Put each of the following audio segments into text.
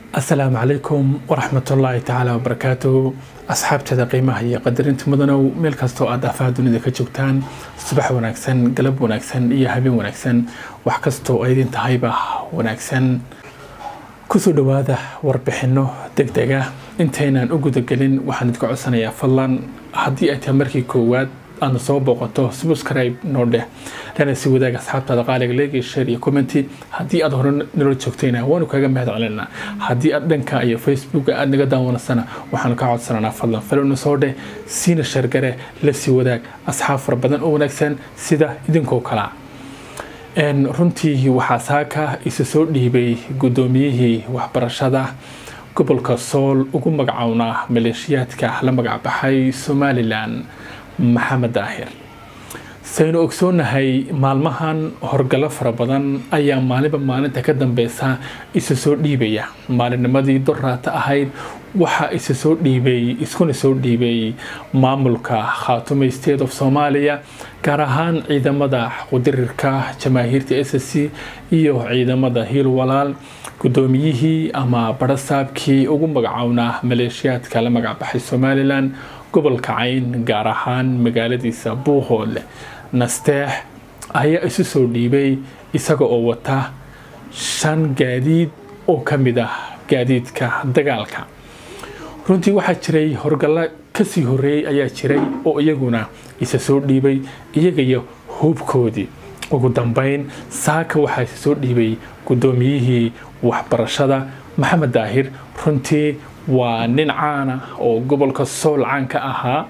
السلام عليكم ورحمة الله تعالى وبركاته. أصحاب هذا قيمة هي قدرت مدنو ملك استوى دافع دنيا كجوكتان صباح وناكسن قلب وناكسن إيه هبي وناكسن وحكستو أيدين تهيبة وناكسن كسر دواده وربحنه دقدقة انتينا نقود الجلين وحندك عصنا يا فلان هدي أتمركي كواد أنا صوب وقته سبسكرايب نورده لأن سويداك أصحاب تلقالك ليك شير كومنتي هدي أظهر نرد شوكتينا وانو كاجم هذا علينا هدي أدنك أي فيسبوك أدنك داون السنة وحنك عاد سنة فلان فلو نصورده سين الشركة لسويداك أصحاب ربنا ونكسن سيدا إدنكو كلا إن رنتي وحاساكا إسسود ديبي قدوميه وحبرشده قبل كسول وقوم مقعونا ميليشياتك لما قع بحي سوماليلان محمد داهر سينو أكسونهاي مالمهان هرقلا فربضان أيام مالبا مالنتا كدنبيسا إسسو ديبيا مالنمدي درات أهيد وحا إسسو ديبي إسكون إسسو ديبي ماملكا خاتومي ستيت اوف سوماليا كارهان عيدا مدى قدرركا جماهيرتي SSC إيو عيدا مدى هيل ولال قدوميهي أما برسابكي أقوم بقعونا ميليشيات كالمقع بحي سوماليلان قبل كعين جارهان مقالديسا بوهول نستح أي إسسو ديبي إساقو أوتا شان جديد أو كميدا جديد كدقالكا runtii waxaa jiray horgala kasii horeeyay ayaa jiray oo iyaguna isa soo dhiibay iyaga hubkoodii ugu dambeyn saaka waxaa isa soo dhiibay gudoomiyihii waxbarashada Maxamed Daahir runtii waa nin caan ah oo gobolka Sool caan ka ahaa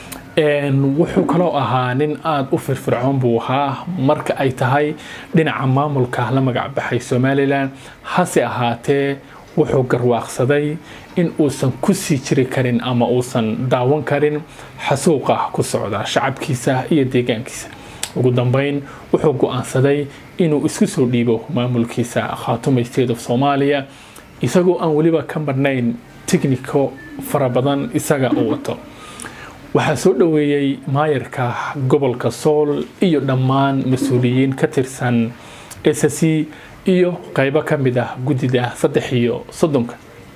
wuxuu kaloo ahaa nin aad u firfircoon buu ahaa marka ay tahay dhinaca maamulka la magac baxay Somaliland hase ahaatee wuxuu garwaaqsaday in uusan ku sii jiri karin ama uusan daawan karin xasuuqa ku socda shacabkiisa iyo deegaankiisa ugu dambeyn wuxuu go'aansaday inuu isku soo dhiibo maamulkiisa Khaatuma State of Somalia isagoo aan waliba ka marnayn technical farabadan isaga oo wato waxaa soo dhaweeyay maayarka gobolka Sool iyo dhammaan mas'uuliyiin ka tirsan SSC iyo qaybo kamid ah gudida 3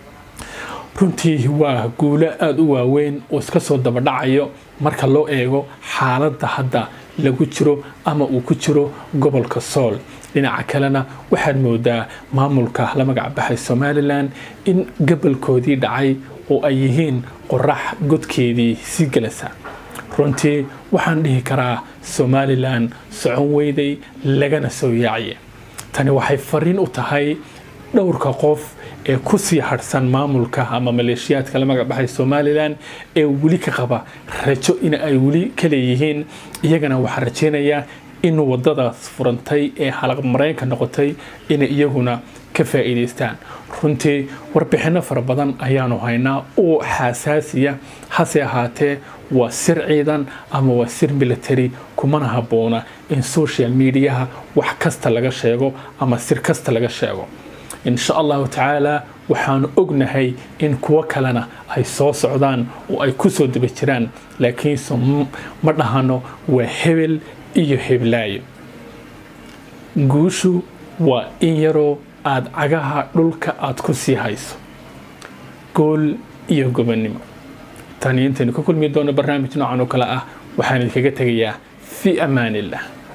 runtii waa guulo aad u waaweyn oo iska soo daba dhacayo marka loo eego xaaladda hadda lagu jiro ama uu ku jiro gobolka Sool dhinaca kalena waxaad moodaa maamulka la magac baxay Somaliland in gobolkoodii dhacay oo ay yihiin qorax godkeedii si galasa runtii waxaan dhihi karaa Somaliland socon weyday lagana soo yaacay tani waxay fariin u tahay dhowrka qof ee ku sii harsan maamulka ama maleeshiyaadka la magac baxay Somaliland ee wali ka qaba rajo in ay wali kale yihiin iyagana waxa rajeynaya in wadadaas furantay ee halaq mareenka noqotay in iyaguna ka faa'iideystaan runtii warbixino farabadan ayaanu haynaa oo xasaasiya hase ahaatee waa sir ciidan ama waa sir military kumana haboona in social media wax kasta laga sheego ama sir kasta laga sheego إن شاء الله تعالى وحان أجنهي إن كوا كلنا أي صوص عدان وأي كسود بتران لكن سم مرهانو وهبل هبلاي جوشو وإنيرو عاد عجها لولك عاد كسي هايس قول جبني تاني أنت نكون ميدون برنامجنا عنو كلا وحان الكجتجيا في أمان الله.